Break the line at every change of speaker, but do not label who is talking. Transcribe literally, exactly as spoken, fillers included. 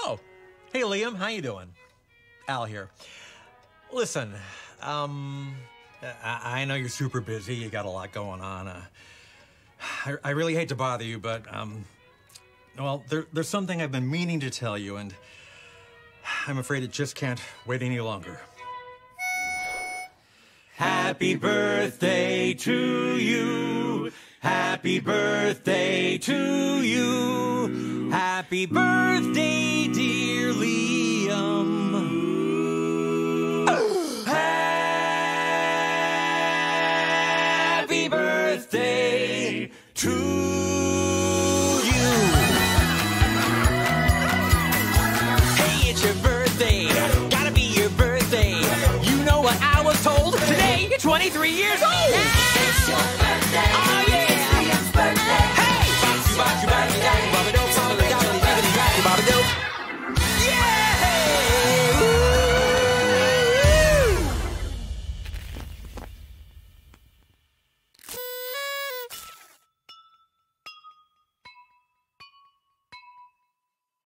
Oh, hey Liam, how you doing? Al here. Listen, um, I, I know you're super busy. You got a lot going on. Uh, I, I really hate to bother you, but um, well, there, there's something I've been meaning to tell you, and I'm afraid it just can't wait any longer. Happy birthday to you. Happy birthday to you. Happy birthday, dear Liam. Happy birthday to you. Hey, it's your birthday. Gotta be your birthday. You know what I was told? Today, you're twenty-three years old.